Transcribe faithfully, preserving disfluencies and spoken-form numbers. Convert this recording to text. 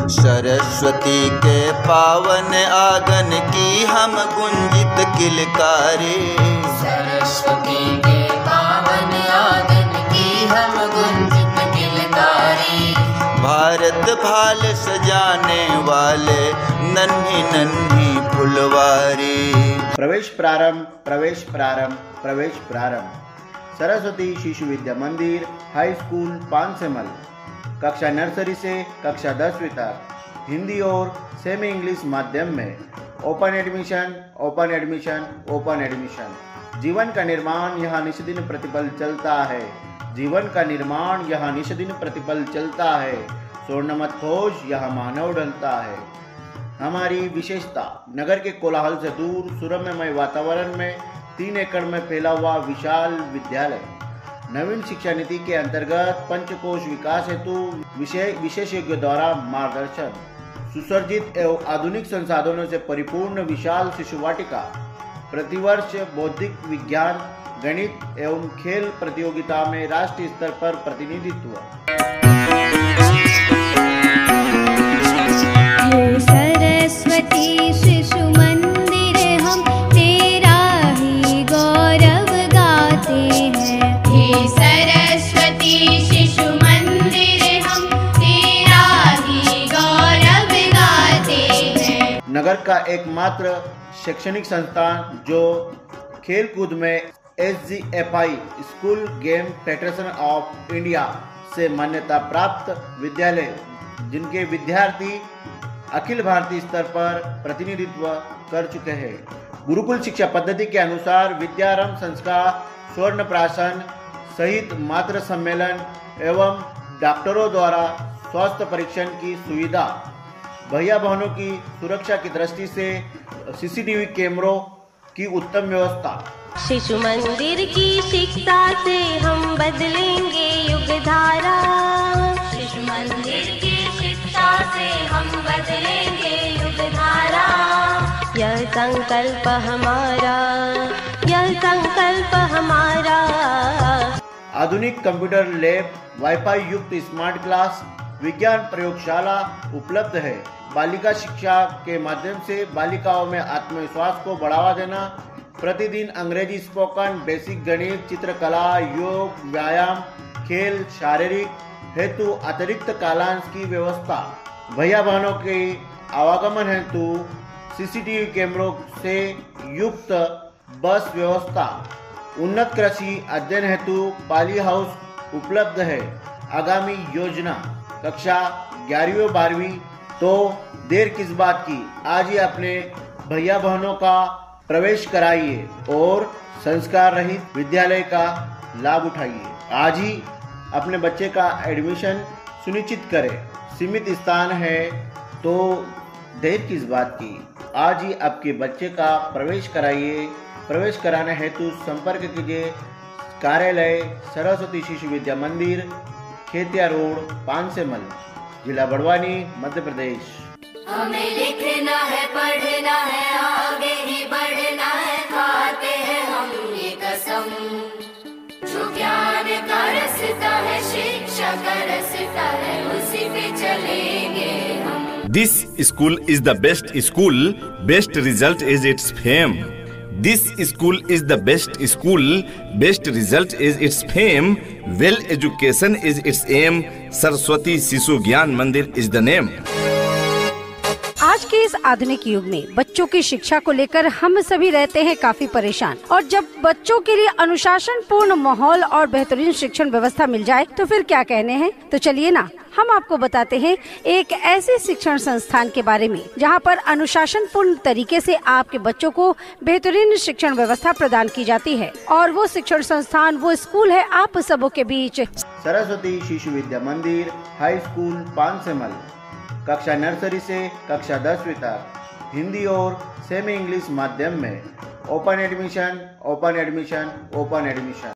सरस्वती के पावन आंगन की हम गुंजित किलकारी। सरस्वती के पावन आंगन की हम गुंजित किलकारी। भारत भाल सजाने वाले नन्ही नन्ही फुलवारी। प्रवेश प्रारंभ, प्रवेश प्रारंभ, प्रवेश प्रारंभ। सरस्वती शिशु विद्या मंदिर हाई स्कूल पानसेमल, कक्षा नर्सरी से कक्षा दसवीं तक हिंदी और सेमी इंग्लिश माध्यम में open admission, open admission, open admission. जीवन का निर्माण यहाँ निष्दिन प्रतिपल चलता है। जीवन का निर्माण यहाँ निष्दिन प्रतिपल चलता है। स्वर्ण मत खोज यहाँ मानव ढलता है। हमारी विशेषता, नगर के कोलाहल से दूर सुरम्यमय वातावरण में तीन एकड़ में फैला हुआ विशाल विद्यालय। नवीन शिक्षा नीति के अंतर्गत पंचकोश विकास हेतु विषय विशेषज्ञों द्वारा मार्गदर्शन। सुसज्जित एवं आधुनिक संसाधनों से परिपूर्ण विशाल शिशु वाटिका। प्रतिवर्ष बौद्धिक विज्ञान, गणित एवं खेल प्रतियोगिता में राष्ट्रीय स्तर पर प्रतिनिधित्व। सरस्वती शिशु मंदिर हम तेरा ही गौरव गाते हैं। हे सरस्वती शिशु मंदिर हम तेरा ही गौरव गाते हैं। नगर का एकमात्र शैक्षणिक संस्थान जो खेल कूद में S G F I school game federation of India से मान्यता प्राप्त विद्यालय, जिनके विद्यार्थी अखिल भारतीय स्तर पर प्रतिनिधित्व कर चुके हैं। गुरुकुल शिक्षा पद्धति के अनुसार विद्यारंभ संस्कार, स्वर्ण प्राशन सहित मातृ सम्मेलन एवं डॉक्टरों द्वारा स्वास्थ्य परीक्षण की सुविधा। भैया बहनों की सुरक्षा की दृष्टि से सी सी टी वी कैमरों की उत्तम व्यवस्था। शिशु मंदिर की शिक्षा से हम बदलेंगे युग धारा। शिशु मंदिर की शिक्षा से हम बदलेंगे युग धारा। यह संकल्प हमारा, यह संकल्प हमारा। आधुनिक कंप्यूटर लैब, वाईफाई युक्त स्मार्ट क्लास, विज्ञान प्रयोगशाला उपलब्ध है। बालिका शिक्षा के माध्यम से बालिकाओं में आत्मविश्वास को बढ़ावा देना। प्रतिदिन अंग्रेजी स्पोकन, बेसिक गणित, चित्रकला, योग, व्यायाम, खेल, शारीरिक हेतु अतिरिक्त कालांश की व्यवस्था। भैया बहनों के आवागमन हेतु सी सी टी वी कैमरों से युक्त बस व्यवस्था। उन्नत कृषि अध्ययन हेतु पाली हाउस उपलब्ध है। आगामी योजना, कक्षा ग्यारहवीं और बारहवीं तो देर किस बात की, आज ही अपने भैया बहनों का प्रवेश कराइए और संस्कार रहित विद्यालय का लाभ उठाइए। आज ही अपने बच्चे का एडमिशन सुनिश्चित करें। सीमित स्थान है तो देर किस बात की, आज ही आपके बच्चे का प्रवेश कराइए। प्रवेश कराने हेतु संपर्क कीजिए कार्यालय सरस्वती शिशु विद्या मंदिर, खेतिया रोड, पानसेमल, जिला बड़वानी, मध्य प्रदेश। हमें लिखना है, पढ़ना है, आगे ही बढ़ना है, खाते हैं हम ये कसम। जो ज्ञान का रास्ता है, शिक्षा का रास्ता है, उसी पे चलेंगे हम। This school is the best school, best result is its fame. This school is the best school, best result is its fame. Well education is its aim. Saraswati Shishu ज्ञान मंदिर is the name. आज के इस आधुनिक युग में बच्चों की शिक्षा को लेकर हम सभी रहते हैं काफी परेशान, और जब बच्चों के लिए अनुशासन पूर्ण माहौल और बेहतरीन शिक्षण व्यवस्था मिल जाए तो फिर क्या कहने हैं। तो चलिए ना, हम आपको बताते हैं एक ऐसे शिक्षण संस्थान के बारे में जहां पर अनुशासन पूर्ण तरीके से आपके बच्चों को बेहतरीन शिक्षण व्यवस्था प्रदान की जाती है। और वो शिक्षण संस्थान, वो स्कूल है आप सबों के बीच सरस्वती शिशु विद्या मंदिर हाई स्कूल पानसेमल, कक्षा नर्सरी से कक्षा दसवीं तक हिंदी और सेमी इंग्लिश माध्यम में open admission, open admission, open admission.